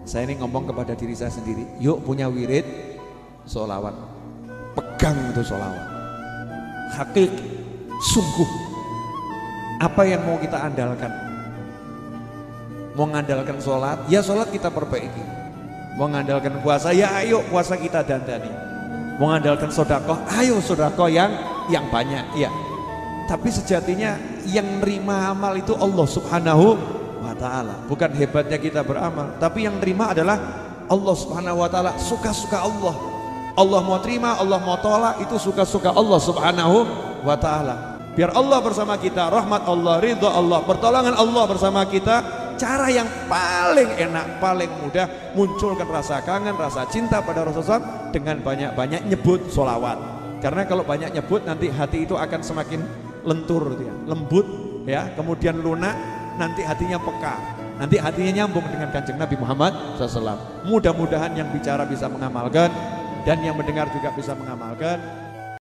Saya ini ngomong kepada diri saya sendiri, yuk punya wirid sholawat, pegang itu sholawat, hakiki, sungguh. Apa yang mau kita andalkan? Mau mengandalkan sholat, ya sholat kita perbaiki. Mau mengandalkan puasa, ya ayo puasa kita dandani. Mau mengandalkan sodakoh, ayo sodakoh yang banyak, ya. Tapi sejatinya yang nerima amal itu Allah Subhanahu wa ta'ala. Bukan hebatnya kita beramal, tapi yang nerima adalah Allah Subhanahu wa ta'ala. Suka-suka Allah. Allah mau terima, Allah mau tolak, itu suka-suka Allah Subhanahu wa ta'ala. Biar Allah bersama kita, rahmat Allah, ridha Allah, pertolongan Allah bersama kita. Cara yang paling enak, paling mudah munculkan rasa kangen, rasa cinta pada Rasulullah dengan banyak-banyak nyebut sholawat. Karena kalau banyak nyebut nanti hati itu akan semakin lentur, ya, lembut, ya, kemudian lunak, nanti hatinya peka, nanti hatinya nyambung dengan Kanjeng Nabi Muhammad SAW. Mudah-mudahan yang bicara bisa mengamalkan dan yang mendengar juga bisa mengamalkan.